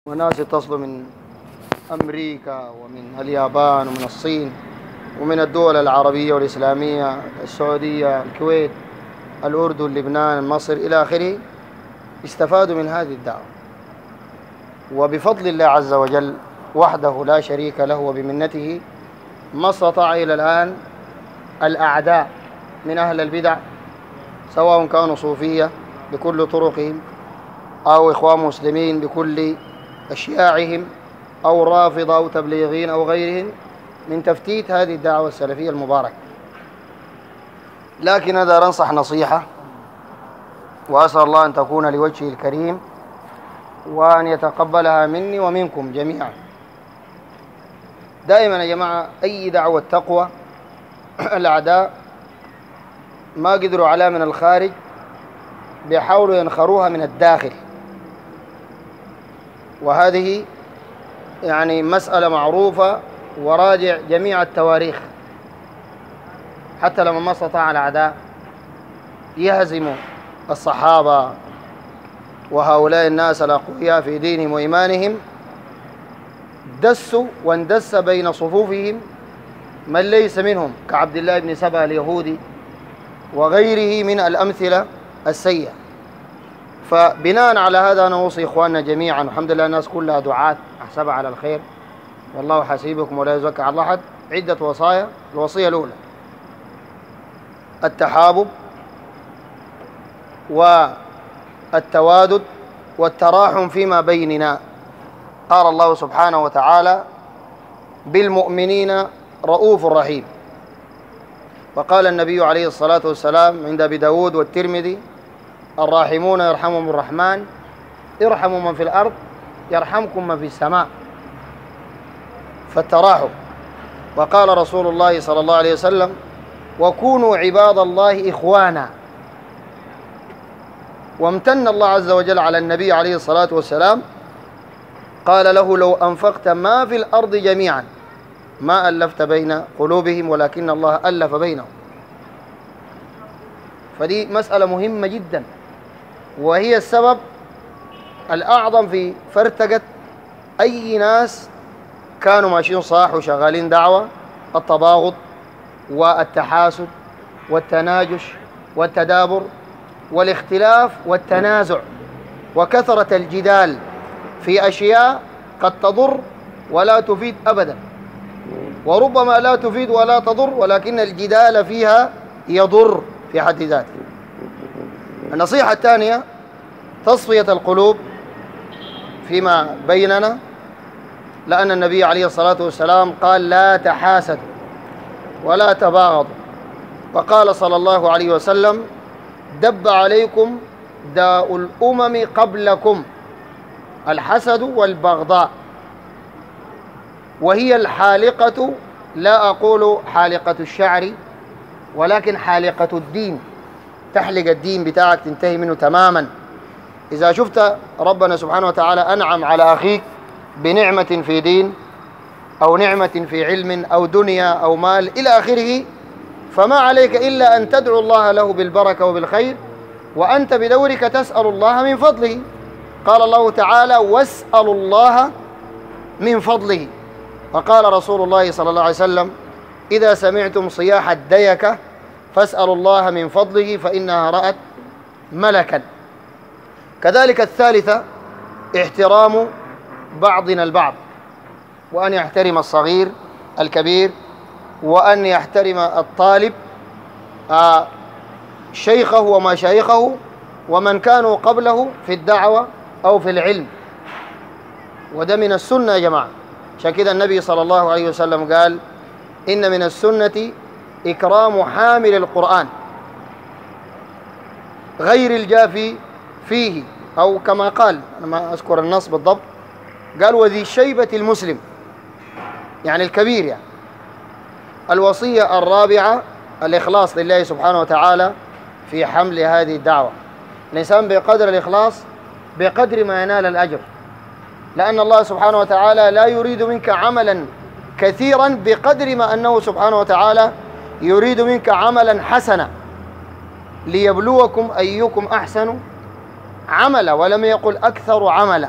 وناس تصل من أمريكا ومن اليابان ومن الصين ومن الدول العربية والإسلامية، السعودية، الكويت، الأردن، لبنان، مصر إلى آخره، استفادوا من هذه الدعوة. وبفضل الله عز وجل وحده لا شريك له وبمنته ما استطاع إلى الآن الأعداء من أهل البدع، سواء كانوا صوفية بكل طرقهم أو إخوان مسلمين بكل أشياعهم أو رافضة أو تبليغين أو غيرهم، من تفتيت هذه الدعوة السلفية المباركة. لكن أنا أنصح نصيحة، وأسأل الله أن تكون لوجهه الكريم وأن يتقبلها مني ومنكم جميعا. دائما يا جماعة أي دعوة تقوى الأعداء ما قدروا عليها من الخارج بيحاولوا ينخروها من الداخل، وهذه يعني مسألة معروفة، وراجع جميع التواريخ. حتى لما ما استطاع الأعداء يهزموا الصحابة وهؤلاء الناس الأقوياء في دينهم وإيمانهم، دسوا واندس بين صفوفهم من ليس منهم كعبد الله بن سبأ اليهودي وغيره من الأمثلة السيئة. فبناء على هذا أنا أوصي إخواننا جميعا، الحمد لله الناس كلها دعاة أحسبها على الخير والله حسيبكم ولا يزكى على أحد، عدة وصايا. الوصية الأولى التحابب والتوادد والتراحم فيما بيننا. قال الله سبحانه وتعالى بالمؤمنين رؤوف رحيم، وقال النبي عليه الصلاة والسلام عند أبي داود والترمذي الراحمون يرحمهم الرحمن ارحموا من في الأرض يرحمكم من في السماء. فالتراحم. وقال رسول الله صلى الله عليه وسلم وكونوا عباد الله إخوانا. وامتن الله عز وجل على النبي عليه الصلاة والسلام، قال له لو أنفقت ما في الأرض جميعا ما ألفت بين قلوبهم ولكن الله ألف بينهم. فدي مسألة مهمة جدا، وهي السبب الأعظم في فرتقة أي ناس كانوا ماشيين صح وشغالين دعوة: التباغض والتحاسد والتناجش والتدابر والاختلاف والتنازع وكثرة الجدال في أشياء قد تضر ولا تفيد أبدا، وربما لا تفيد ولا تضر، ولكن الجدال فيها يضر في حد ذاته. النصيحة الثانية تصفية القلوب فيما بيننا، لأن النبي عليه الصلاة والسلام قال لا تحاسدوا ولا تباغضوا، وقال صلى الله عليه وسلم دب عليكم داء الأمم قبلكم الحسد والبغضاء، وهي الحالقة، لا أقول حالقة الشعر ولكن حالقة الدين، تحلق الدين بتاعك تنتهي منه تماما. إذا شفت ربنا سبحانه وتعالى أنعم على أخيك بنعمة في دين أو نعمة في علم أو دنيا أو مال إلى آخره، فما عليك إلا أن تدعو الله له بالبركة وبالخير، وأنت بدورك تسأل الله من فضله. قال الله تعالى واسألوا الله من فضله. وقال رسول الله صلى الله عليه وسلم إذا سمعتم صياح الديكة فاسألوا الله من فضله فإنها رأت ملكا. كذلك الثالثة احترام بعضنا البعض، وأن يحترم الصغير الكبير، وأن يحترم الطالب شيخه ومشايخه ومن كانوا قبله في الدعوة أو في العلم. وده من السنة يا جماعة. عشان كده النبي صلى الله عليه وسلم قال إن من السنة إكرام حامل القرآن غير الجافي فيه، أو كما قال، أنا ما أذكر النص بالضبط، قال وذي الشيبة المسلم، يعني الكبير يعني. الوصية الرابعة الإخلاص لله سبحانه وتعالى في حمل هذه الدعوة. الإنسان بقدر الإخلاص بقدر ما ينال الأجر، لأن الله سبحانه وتعالى لا يريد منك عملا كثيرا بقدر ما أنه سبحانه وتعالى يريد منك عملا حسنا ليبلوكم أيكم أحسن عملا، ولم يقل أكثر عملا.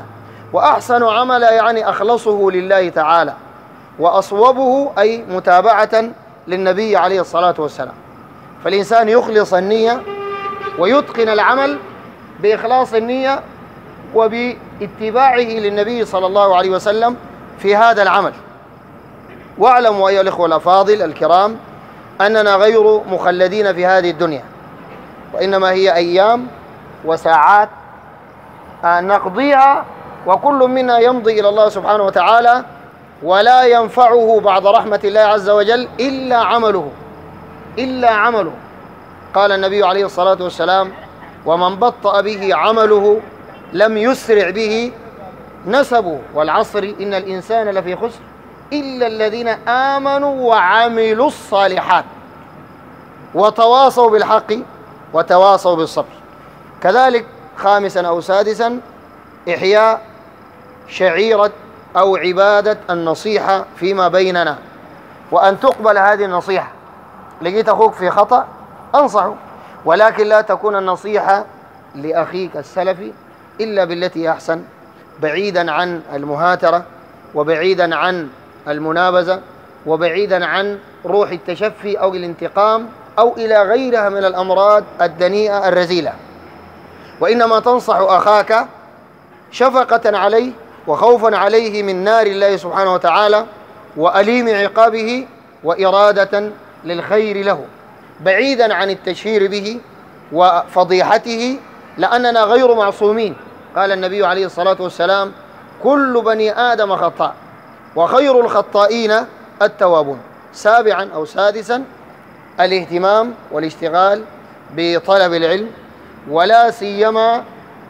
وأحسن عمل يعني أخلصه لله تعالى، وأصوبه أي متابعة للنبي عليه الصلاة والسلام. فالإنسان يخلص النية ويتقن العمل بإخلاص النية وباتباعه للنبي صلى الله عليه وسلم في هذا العمل. واعلموا أيها الإخوة الأفاضل الكرام أننا غير مخلدين في هذه الدنيا، وإنما هي أيام وساعات نقضيها، وكل منا يمضي إلى الله سبحانه وتعالى، ولا ينفعه بعد رحمة الله عز وجل إلا عمله. قال النبي عليه الصلاة والسلام: ومن بطأ به عمله لم يسرع به نسبه، والعصر إن الإنسان لفي خسر إلا الذين آمنوا وعملوا الصالحات وتواصوا بالحق وتواصوا بالصبر. كذلك خامسا أو سادسا إحياء شعيرة أو عبادة النصيحة فيما بيننا، وأن تقبل هذه النصيحة. لقيت أخوك في خطأ أنصحه، ولكن لا تكون النصيحة لأخيك السلفي إلا بالتي أحسن، بعيدا عن المهاترة، وبعيدا عن المنابذة، وبعيدا عن روح التشفي أو الانتقام أو إلى غيرها من الأمراض الدنيئة الرذيلة، وإنما تنصح أخاك شفقة عليه وخوفا عليه من نار الله سبحانه وتعالى وأليم عقابه وإرادة للخير له، بعيدا عن التشهير به وفضيحته، لأننا غير معصومين. قال النبي عليه الصلاة والسلام: كل بني آدم خطاء وخير الخطائين التوابون. سابعا أو سادسا الاهتمام والاشتغال بطلب العلم، ولا سيما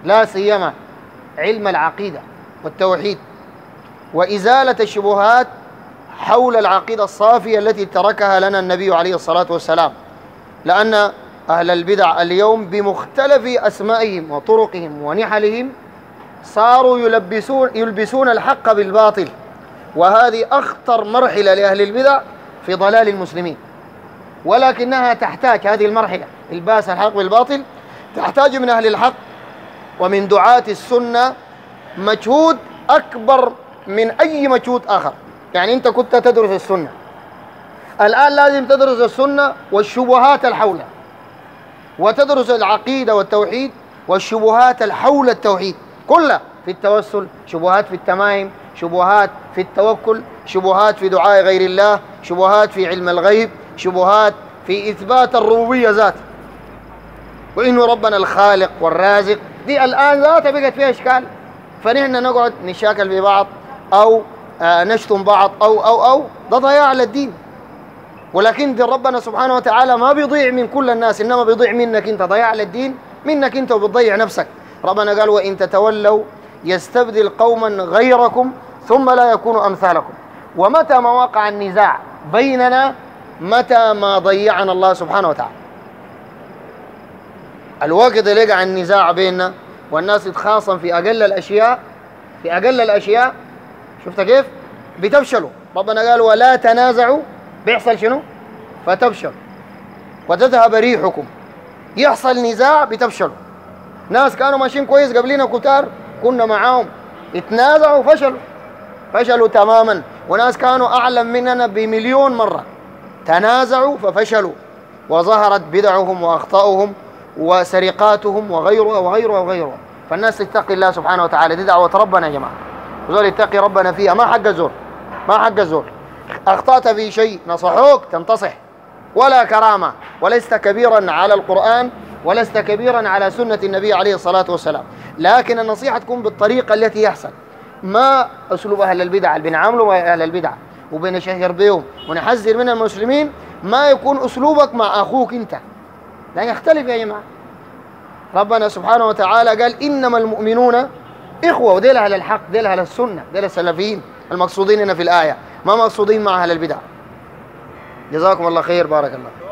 علم العقيدة والتوحيد، وإزالة الشبهات حول العقيدة الصافية التي تركها لنا النبي عليه الصلاة والسلام. لأن أهل البدع اليوم بمختلف أسمائهم وطرقهم ونحلهم صاروا يلبسون الحق بالباطل، وهذه أخطر مرحلة لأهل البدع في ضلال المسلمين. ولكنها تحتاج، هذه المرحلة الباس الحق بالباطل، تحتاج من أهل الحق ومن دعاة السنة مجهود أكبر من أي مجهود آخر. يعني أنت كنت تدرس السنة، الآن لازم تدرس السنة والشبهات الحولها، وتدرس العقيدة والتوحيد والشبهات الحول التوحيد كلها، في التوسل شبهات، في التمائم شبهات، في التوكل شبهات، في دعاء غير الله شبهات، في علم الغيب شبهات، في إثبات الربوبية ذات، وإنه ربنا الخالق والرازق. دي الآن ذاتها بقت فيها إشكال، فنحن نقعد نشاكل في بعض أو نشتم بعض أو ده ضياع للدين. ولكن دي ربنا سبحانه وتعالى ما بيضيع من كل الناس، إنما بيضيع منك أنت، ضياع للدين منك أنت وبتضيع نفسك. ربنا قال: وإن تتولوا يستبدل قوما غيركم ثم لا يكونوا أمثالكم. ومتى ما وقع النزاع بيننا، متى ما ضيعنا الله سبحانه وتعالى. الوقت اللي يقع النزاع بيننا والناس تتخاصم في أقل الأشياء، شفت كيف؟ بتفشلوا. ربنا قال: ولا تنازعوا، بيحصل شنو؟ فتفشل وتذهب ريحكم. يحصل نزاع بتفشلوا. ناس كانوا ماشيين كويس قبلنا كتار كنا معاهم، اتنازعوا فشلوا تماما. وناس كانوا أعلم مننا بمليون مرة تنازعوا ففشلوا، وظهرت بدعهم وأخطاؤهم وسرقاتهم وغيرها. فالناس تتقي الله سبحانه وتعالى، دي دعوة ربنا يا جماعة، وزول يتقي ربنا فيها، ما حق الزور. أخطأت في شيء نصحوك تنتصح، ولا كرامة، ولست كبيرا على القرآن، ولست كبيرا على سنة النبي عليه الصلاة والسلام. لكن النصيحة تكون بالطريقة التي يحسن، ما أسلوب أهل البدع اللي بنعامله مع أهل البدع وبنشهر بهم ونحذر من المسلمين، ما يكون أسلوبك مع أخوك أنت، لا يختلف يا جماعة. ربنا سبحانه وتعالى قال: إنما المؤمنون إخوة، وديل أهل الحق، ديل أهل السنة، ديل السلفيين المقصودين هنا في الآية، ما مقصودين مع أهل البدع. جزاكم الله خير، بارك الله.